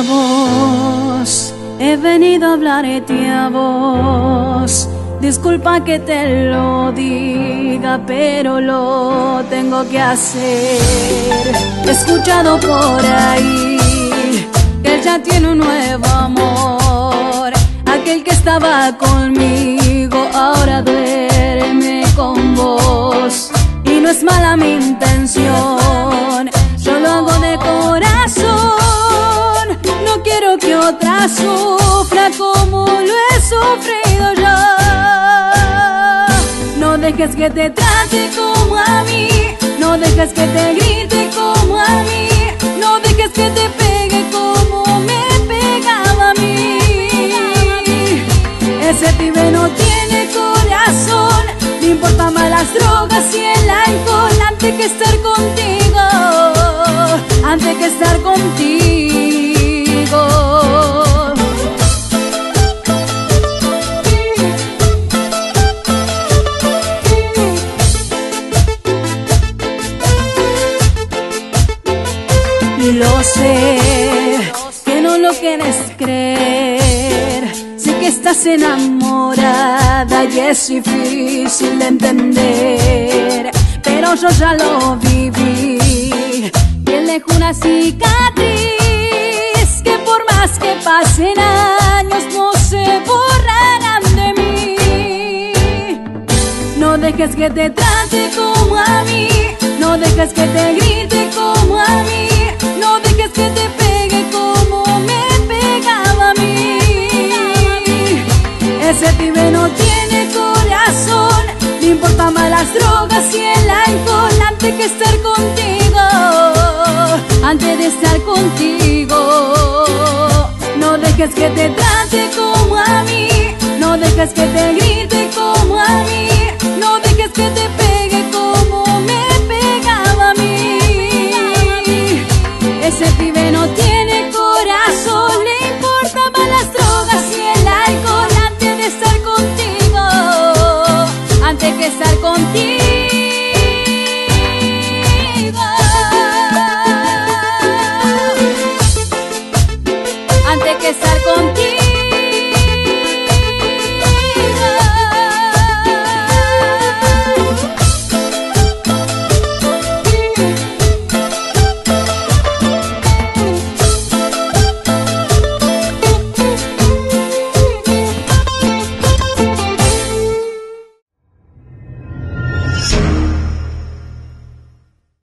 a vos, he venido a hablarte a vos. Disculpa que te lo diga, pero lo tengo que hacer. He escuchado por ahí que él ya tiene un nuevo amor. Aquel que estaba conmigo ahora duerme con vos. Y no es mala mi intención, yo lo hago de corazón. No quiero que otra sufra como lo he sufrido yo. No dejes que te trate como a mí, no dejes que te grite como a mí, no dejes que te pegue como me pegaba a mí. Ese pibe no tiene corazón, le importan más las drogas y el alcohol antes que estar contigo, antes que estar contigo. Lo sé, que no lo quieres creer. Sé que estás enamorada y es difícil de entender, pero yo ya lo viví. Bien lejos una cicatriz que por más que pasen años no se borrarán de mí. No dejes que te trate como a mí, no dejes que te grite como a mí, no dejes que te pegue como me pegaba a mí. Ese pibe no tiene corazón, le importan más las drogas y el alcohol antes que estar contigo, antes de estar contigo. No dejes que te trate como a mí, no dejes que te grite